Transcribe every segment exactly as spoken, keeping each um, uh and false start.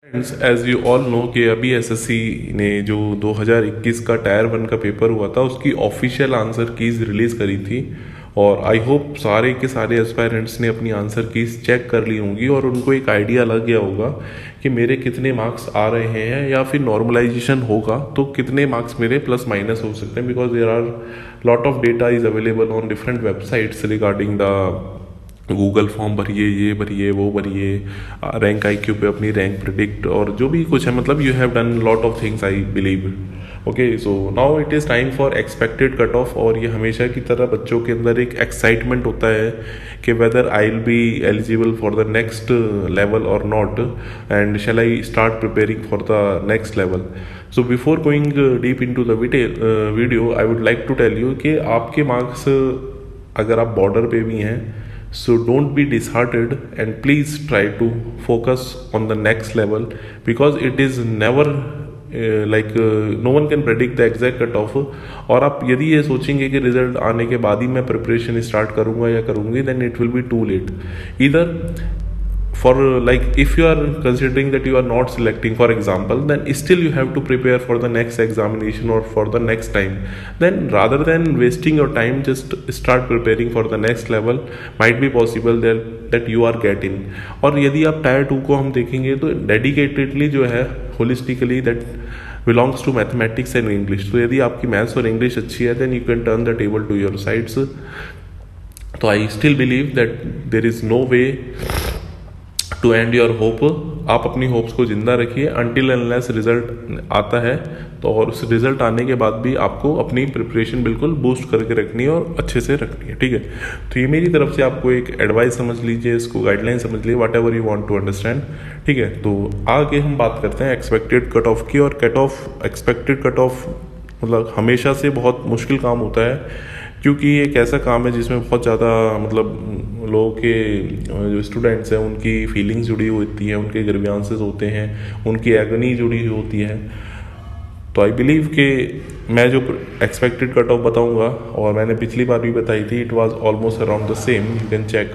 As you all know कि अभी SSC ने जो दो हज़ार इक्कीस का टायर वन का पेपर हुआ था उसकी ऑफिशियल आंसर कीज रिलीज़ करी थी। और आई होप सारे के सारे एस्पायरेंट्स ने अपनी आंसर कीज चेक कर ली होंगी और उनको एक आइडिया लग गया होगा कि मेरे कितने मार्क्स आ रहे हैं, या फिर नॉर्मलाइजेशन होगा तो कितने मार्क्स मेरे प्लस माइनस हो सकते हैं। Because there are lot of data is available on different websites regarding the Google form भरिए, ये भरिए, वो भरिए, रैंक आई क्यू पे अपनी रैंक प्रिडिक्ट और जो भी कुछ है, मतलब you have done lot of things I believe. Okay, so now it is time for expected cut off. और ये हमेशा की तरह बच्चों के अंदर एक एक्साइटमेंट होता है कि whether I will be eligible for the next level और not, and shall I start preparing for the next level. So before going deep into the video I would like to tell you कि आपके marks अगर आप border पे भी हैं, so don't be disheartened and please try to focus on the next level, because it is never uh, like uh, no one can predict the exact cut off। और आप यदि ये सोचेंगे कि रिजल्ट आने के बाद ही मैं प्रिपरेशन स्टार्ट करूंगा या करूंगी, then it will be too late। either for like if you are considering that you are not selecting for example, then still you have to prepare for the next examination or for the next time। then rather than wasting your time, just start preparing for the next level, might be possible that that you are getting। और यदि आप tier two को हम देखेंगे तो dedicatedly जो है holistically that belongs to mathematics and English। तो यदि आपकी मैथ्स और इंग्लिश अच्छी है, then you can turn the table to your sides। तो I still believe that there is no way to end your hope. आप अपनी होप्स को जिंदा रखिए अनटिल अनलेस रिजल्ट आता है। तो और उस रिजल्ट आने के बाद भी आपको अपनी प्रिपरेशन बिल्कुल बूस्ट करके रखनी है और अच्छे से रखनी है, ठीक है। तो ये मेरी तरफ से आपको एक एडवाइस समझ लीजिए, इसको गाइडलाइन समझ लीजिए, whatever you want to understand, ठीक है। तो आगे हम बात करते हैं एक्सपेक्टेड कट ऑफ की। और cut off expected cut off मतलब हमेशा से बहुत मुश्किल काम होता है, क्योंकि ये एक ऐसा काम है जिसमें बहुत ज़्यादा मतलब लोगों के जो स्टूडेंट्स हैं उनकी फीलिंग्स जुड़ी होती हैं, उनके ग्रीवियंसेस होते हैं, उनकी एगनी जुड़ी होती है। तो आई बिलीव कि मैं जो एक्सपेक्टेड कट ऑफ बताऊंगा, और मैंने पिछली बार भी बताई थी, it was almost around the same, you can check.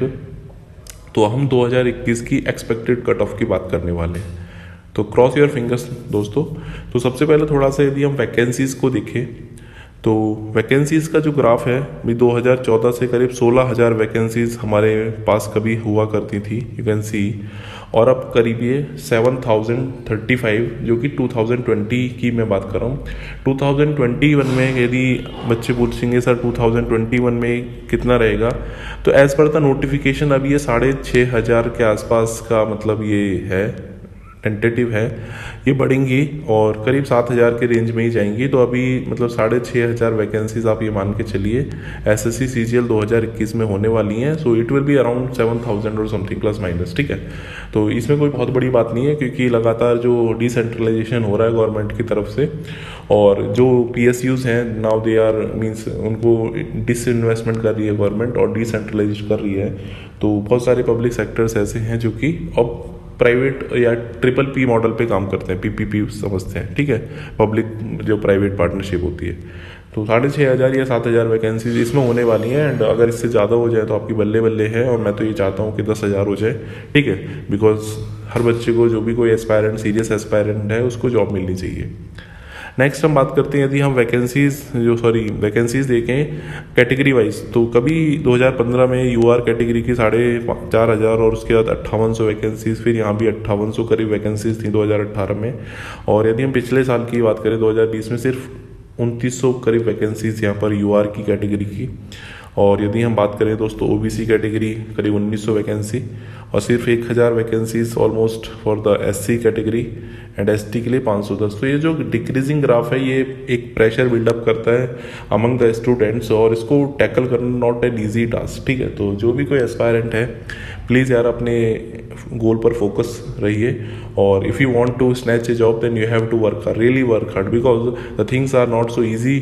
तो हम दो हज़ार इक्कीस की एक्सपेक्टेड कट ऑफ की बात करने वाले हैं, तो क्रॉस योर फिंगर्स दोस्तों। तो सबसे पहले थोड़ा सा यदि हम वैकेंसीज़ को देखें, तो वैकेंसीज़ का जो ग्राफ है भी दो हज़ार चौदह से करीब सोलह हज़ार वैकेंसीज़ हमारे पास कभी हुआ करती थी, यू कैन सी। और अब करीब ये सेवन थाउजेंड थर्टी फाइव, जो कि टू थाउजेंड ट्वेंटी की मैं बात कर रहा हूँ। टू थाउजेंड ट्वेंटी वन में यदि बच्चे पूछेंगे sir two thousand twenty one में कितना रहेगा, तो एज़ पर द नोटिफिकेशन अभी ये साढ़े छः हज़ार के आसपास का मतलब ये है, टेंटेटिव है। ये बढ़ेंगी और करीब सात हज़ार के रेंज में ही जाएंगी। तो अभी मतलब साढ़े छः हज़ार वैकेंसीज आप ये मान के चलिए एसएससी सीजीएल दो हज़ार इक्कीस में होने वाली हैं। So it will be around seven thousand और समथिंग प्लस माइनस, ठीक है। तो इसमें कोई बहुत बड़ी बात नहीं है, क्योंकि लगातार जो डिसेंट्रलाइजेशन हो रहा है गवर्नमेंट की तरफ से, और जो पीएसयूज हैं नाउ दे आर मीन्स उनको डिसइन्वेस्टमेंट कर रही है गवर्नमेंट और डिसेंट्रलाइज कर रही है। तो बहुत सारे पब्लिक सेक्टर्स ऐसे हैं जो कि अब प्राइवेट या ट्रिपल पी मॉडल पे काम करते हैं, पीपीपी समझते हैं, ठीक है, पब्लिक जो प्राइवेट पार्टनरशिप होती है। तो साढ़े छः हज़ार या सात हज़ार वैकेंसीज इसमें होने वाली हैं, एंड अगर इससे ज़्यादा हो जाए तो आपकी बल्ले बल्ले है। और मैं तो ये चाहता हूँ कि दस हज़ार हो जाए, ठीक है, बिकॉज हर बच्चे को, जो भी कोई एस्पायरेंट सीरियस एस्पायरेंट है, उसको जॉब मिलनी चाहिए। नेक्स्ट हम बात करते हैं, यदि हम वैकेंसीज जो सॉरी वैकेंसीज देखें कैटेगरी वाइज, तो कभी दो हज़ार पंद्रह में यूआर कैटेगरी की साढ़े चार हज़ार और उसके बाद अट्ठावन सौ वैकेंसीज, फिर यहाँ भी अट्ठावन सौ करीब वैकेंसीज थी दो हज़ार अट्ठारह में। और यदि हम पिछले साल की बात करें दो हज़ार बीस में, सिर्फ उनतीस सौ करीब वैकेंसीज यहाँ पर यूआर की कैटेगरी की। और यदि हम बात करें दोस्तों ओबीसी कैटेगरी, करीब उन्नीस सौ वैकेंसी, और सिर्फ एक हज़ार vacancies almost for the SC category, and ST के लिए पाँच सौ दस। तो ये जो डिक्रीजिंग ग्राफ है, ये एक प्रेशर बिल्डअप करता है अमंग द स्टूडेंट्स, और इसको टैकल करना नॉट एन ईजी टास्क, ठीक है। तो जो भी कोई एस्पायरेंट है, प्लीज़ यार अपने गोल पर फोकस रहिए, और if you want to snatch a job then you have to work hard, really work hard, because the things are not so easy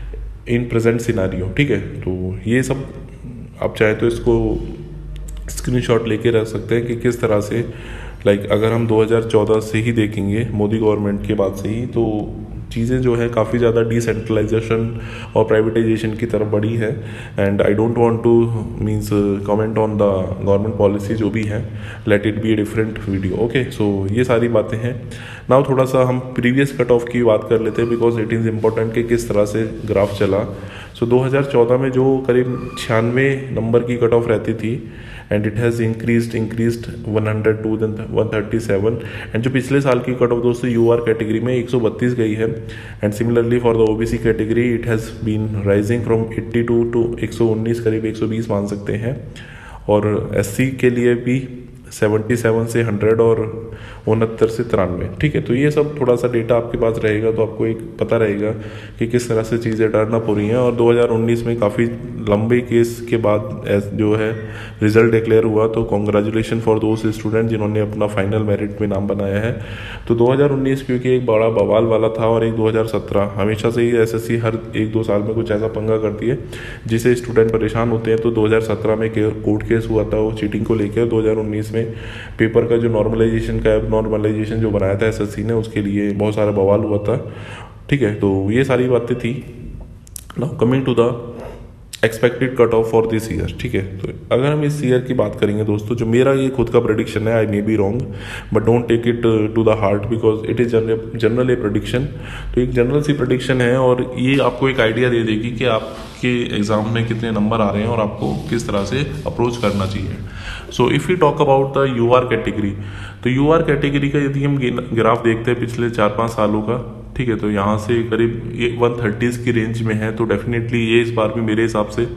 in present scenario, ठीक है। तो ये सब आप चाहे तो इसको स्क्रीनशॉट लेके रख सकते हैं कि किस तरह से, लाइक like, अगर हम दो हज़ार चौदह से ही देखेंगे, मोदी गवर्नमेंट के बाद से ही, तो चीज़ें जो है काफ़ी ज़्यादा डिसेंट्रलाइजेशन और प्राइवेटाइजेशन की तरफ बढ़ी है। And I don't want to means comment on the government policy जो भी है, let it be a different video. Okay, so ये सारी बातें हैं। नाउ थोड़ा सा हम प्रीवियस कट ऑफ की बात कर लेते हैं, बिकॉज इट इज़ इम्पोर्टेंट कि किस तरह से ग्राफ चला। सो so, दो हज़ार चौदह में जो करीब छियानवे नंबर की कट ऑफ रहती थी, and it has increased increased one hundred to then one thirty seven. And जो पिछले साल की कट ऑफ दोस्तों यू आर कैटेगरी में एक सौ बत्तीस गई है। And similarly for the OBC category it has been rising from eighty two to एक सौ उन्नीस, करीब एक सौ बीस मान सकते हैं। और एससी के लिए भी सतहत्तर से हंड्रेड और उनहत्तर से तिरानवे। ठीक है, तो ये सब थोड़ा सा डेटा आपके पास रहेगा तो आपको एक पता रहेगा कि किस तरह से चीज़ें टर्न अप हो रही हैं। और दो हज़ार उन्नीस में काफ़ी लंबे केस के बाद जो है रिजल्ट डिक्लेयर हुआ, तो कॉन्ग्रेचुलेशन फॉर दोस्त स्टूडेंट जिन्होंने अपना फाइनल मेरिट में नाम बनाया है। तो दो हज़ार उन्नीस क्योंकि एक बड़ा बवाल वाला था, और एक दो हज़ार सत्रह हमेशा से ही एसएससी हर एक दो साल में कुछ ऐसा पंगा करती है जिससे स्टूडेंट परेशान होते हैं। तो दो हज़ार सत्रह में कोर्ट केस हुआ था वो चीटिंग को लेकर। दो हज़ार उन्नीस में पेपर का जो नॉर्मलाइजेशन का नॉर्मलाइजेशन जो बनाया था एसएससी ने, उसके लिए बहुत सारा बवाल हुआ था। ठीक है, तो ये सारी बातें थी। Now coming to the expected cut off for this year. ठीक है, तो अगर हम इस ईयर की बात करेंगे दोस्तों, जो मेरा ये खुद का प्रेडिक्शन है, I may be wrong but don't take it to the heart because it is general a prediction. तो एक जनरल सी प्रेडिक्शन है और ये आपको एक आइडिया दे देगी कि आपके एग्जाम में कितने नंबर आ रहे हैं और आपको किस तरह से अप्रोच करना चाहिए। So if you talk about the U R category, तो यू आर कैटेगरी का यदि हम ग्राफ देखते हैं पिछले चार पाँच सालों का, ठीक है, तो यहाँ से करीब ये वन थर्टीज़ की रेंज में है। तो डेफिनेटली ये इस बार भी मेरे हिसाब से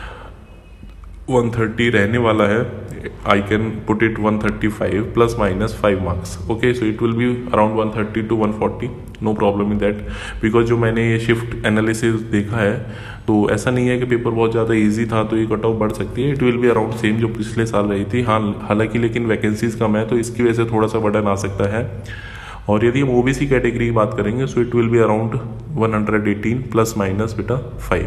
वन थर्टी रहने वाला है। I can put it one thirty five plus minus five marks. Okay, so it will be around one thirty two one forty, no problem in that. Because जो मैंने ये शिफ्ट एनालिसिस देखा है तो ऐसा नहीं है कि पेपर बहुत ज़्यादा इजी था तो ये कट ऑफ बढ़ सकती है। It will be around same जो पिछले साल रही थी। हाँ, हालांकि लेकिन वैकेंसीज कम है तो इसकी वजह से थोड़ा सा बर्डन आ सकता है। और यदि हम ओबीसी कैटेगरी की बात करेंगे so it will be around one hundred eighteen plus minus बेटा five.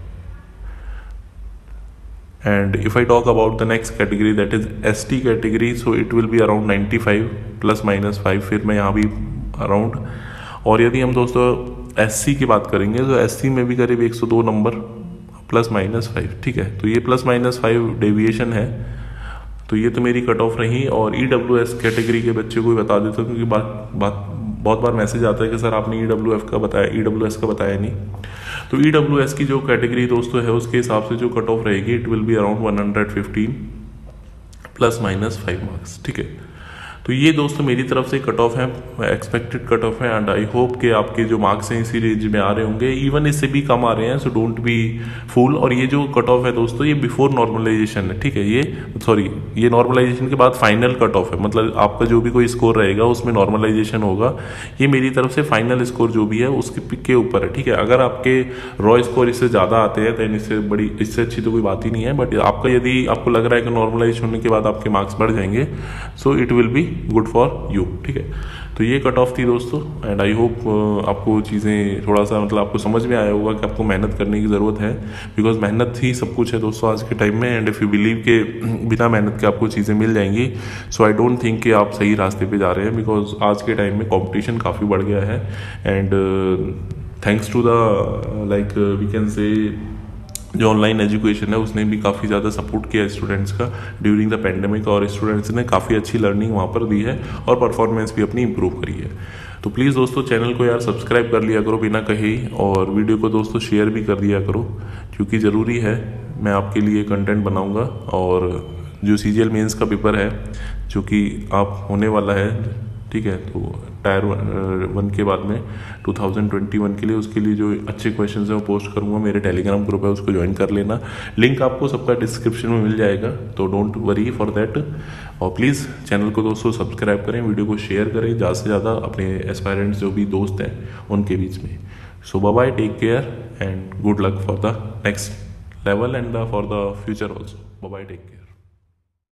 And if I talk about the next category that is ST category, so it will be around ninety five plus minus five, फिर मैं यहाँ भी around. और यदि हम दोस्तों SC की बात करेंगे तो एससी में भी करीब एक सौ दो नंबर प्लस माइनस फाइव। ठीक है, तो ये प्लस माइनस फाइव डेविएशन है। तो ये तो मेरी कट ऑफ रही। और ई डब्ल्यू एस कैटेगरी के बच्चे को भी बता देता हूँ क्योंकि बात बात बहुत बार मैसेज आता है कि सर आपने ई डब्ल्यू एफ का बताया, ई डब्ल्यू एस का बताया नहीं। तो ई डब्ल्यू एस की जो कैटेगरी दोस्तों है उसके हिसाब से जो कट ऑफ रहेगी it will be around one hundred fifteen plus minus five marks. ठीक है, तो ये दोस्तों मेरी तरफ से कट ऑफ है, एक्सपेक्टेड कट ऑफ है। एंड आई होप कि आपके जो मार्क्स हैं इसी रेंज में आ रहे होंगे, इवन इससे भी कम आ रहे हैं। So don't be fool. और ये जो कट ऑफ है दोस्तों ये बिफोर नॉर्मलाइजेशन है। ठीक है, ये सॉरी ये नॉर्मलाइजेशन के बाद फाइनल कट ऑफ है, मतलब आपका जो भी कोई स्कोर रहेगा उसमें नॉर्मलाइजेशन होगा। ये मेरी तरफ से फाइनल स्कोर जो भी है उसके के ऊपर है। ठीक है, अगर आपके रॉ स्कोर इससे ज़्यादा आते हैं तो इससे बड़ी इससे अच्छी तो कोई बात ही नहीं है। बट आपका यदि आपको लग रहा है कि नॉर्मलाइजेशन होने के बाद आपके मार्क्स बढ़ जाएंगे so it will be good for you. ठीक है, तो ये कट ऑफ थी दोस्तों। एंड आई होप आपको चीज़ें थोड़ा सा मतलब आपको समझ में आया होगा कि आपको मेहनत करने की ज़रूरत है, बिकॉज मेहनत ही सब कुछ है दोस्तों आज के टाइम में। एंड इफ़ यू बिलीव के बिना मेहनत के आपको चीज़ें मिल जाएंगी, सो आई डोंट थिंक कि आप सही रास्ते पे जा रहे हैं, बिकॉज आज के टाइम में कॉम्पिटिशन काफ़ी बढ़ गया है। And thanks to the like we can say जो ऑनलाइन एजुकेशन है उसने भी काफ़ी ज़्यादा सपोर्ट किया स्टूडेंट्स का ड्यूरिंग द पेंडेमिक, और स्टूडेंट्स ने काफ़ी अच्छी लर्निंग वहाँ पर दी है और परफॉर्मेंस भी अपनी इंप्रूव करी है। तो प्लीज़ दोस्तों चैनल को यार सब्सक्राइब कर लिया करो बिना कहे, और वीडियो को दोस्तों शेयर भी कर दिया करो क्योंकि ज़रूरी है, मैं आपके लिए कंटेंट बनाऊँगा। और जो सी जी एल मेन्स का पेपर है जो कि आप होने वाला है, ठीक है, तो टायर वन के बाद में टू थाउजेंड ट्वेंटी वन के लिए उसके लिए जो अच्छे क्वेश्चंस हैं वो पोस्ट करूंगा। मेरे टेलीग्राम ग्रुप है उसको ज्वाइन कर लेना, लिंक आपको सबका डिस्क्रिप्शन में मिल जाएगा, तो डोंट वरी फॉर दैट। और प्लीज़ चैनल को दोस्तों सब्सक्राइब करें, वीडियो को शेयर करें ज़्यादा से ज़्यादा अपने एस्पायरेंट्स जो भी दोस्त हैं उनके बीच में। So bye bye, take care and good luck for the next level and for the future also. Bye bye, take care.